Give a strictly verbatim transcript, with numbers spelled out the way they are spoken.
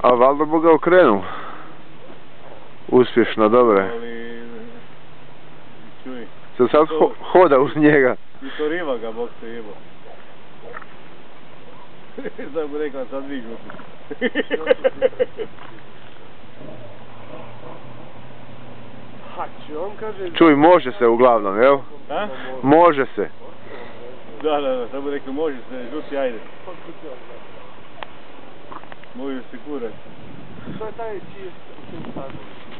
A valjda bi ga okrenuo. Uspješno, dobro je. Ali... Čuj. Se sad ho hoda uz njega. I to riva ga, bok se jebo. Sad mu rekla, sad vi žuti. Hači, on kaže... Čuj, može se uglavnom, jel? A? Može se. Da, da, da, sad mu rekli, može se, žuti, ajde. Može se kurat. To je taj čiji je u tim stanu.